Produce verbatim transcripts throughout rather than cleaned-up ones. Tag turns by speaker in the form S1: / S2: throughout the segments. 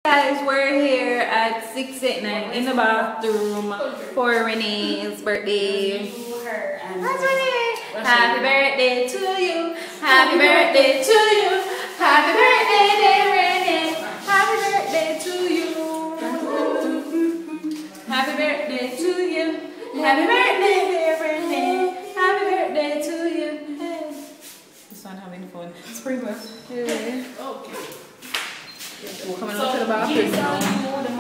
S1: Guys, we're here at six eight nine in the bathroom for Renee's birthday. That's Renee. Happy birthday to you. Happy birthday to you. Happy birthday, dear Renee. Happy birthday to you. Happy birthday to you. Happy birthday, dear Renee. Happy birthday to you. Hey. This one having fun. Sprinkler. Hey. Okay. We're coming out to the bathroom now. And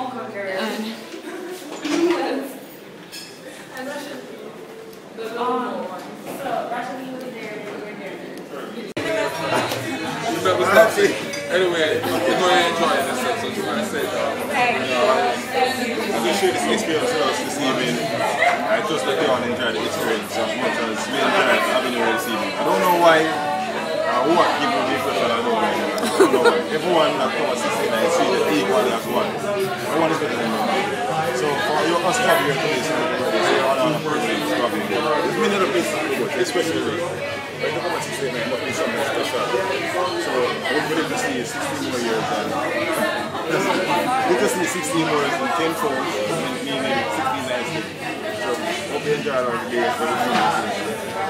S2: anyway, we're going to enjoy this episode. So I said, uh, I'm going to share this experience with us this evening. I trust that they all enjoy the experience as much as we enjoyed having you this evening. I don't know why. Uh, what people give us, I don't know right now. I don't know why. Everyone that comes to say that I see the equal as one. Everyone is better than one. So for you, us to have your place, say all our person is coming. There's many other places to go, especially when you come to say that it must be something special. So I would believe to see sixteen more years and we just need sixteen more years and ten fold meaning sixteen nights. So hope you enjoy our day for the music.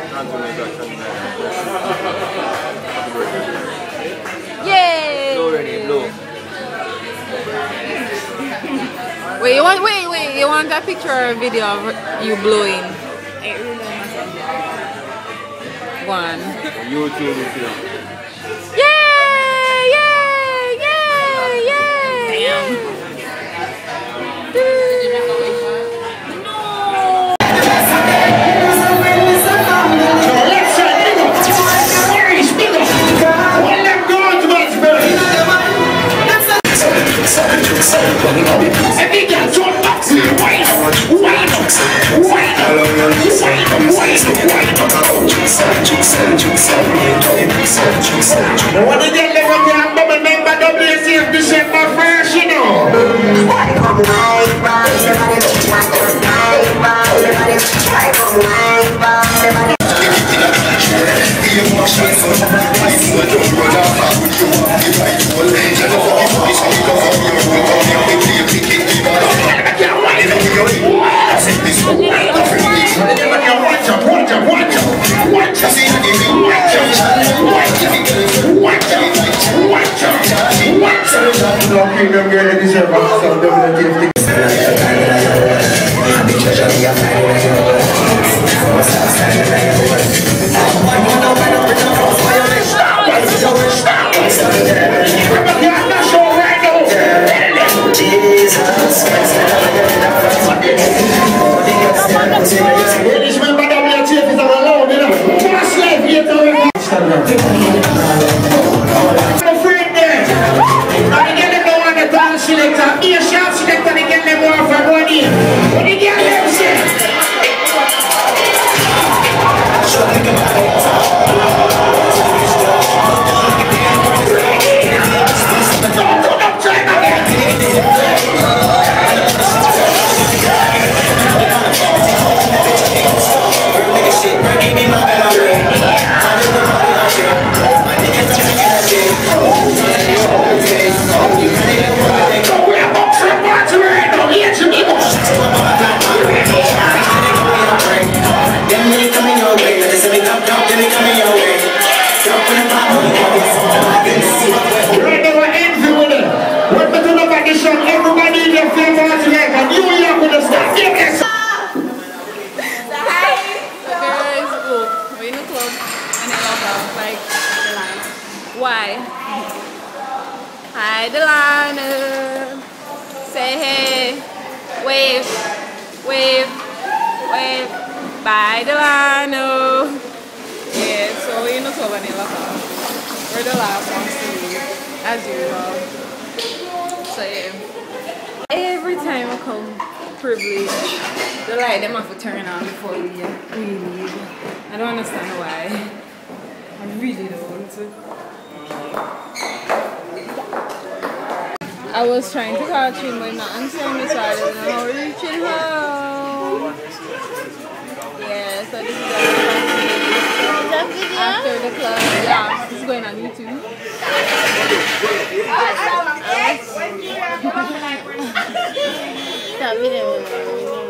S1: yay!
S3: Blow, Renee, blow.
S1: Wait, you want wait, wait, you want a picture or a video of you blowing? One.
S3: YouTube video.
S1: Yay! Yay! Yay! Yay! Damn.
S4: What did you live up here? But remember the place is December first, you know. Come right back, everybody try to right back, everybody try to right back, everybody.
S1: Why? Hi, Delana. Say hey. Wave. Wave. Wave. Bye, Delano. Yeah, so we're in the club and we're the last ones to leave, as usual. So yeah. Every time I come, privilege, the light them have to turn on before we, we leave. I don't understand why. I really don't. I was trying to catch him, but not answering me, so I don't know how to reach him home. Yeah, so this is the after the club. Yeah, this is going on YouTube. that video.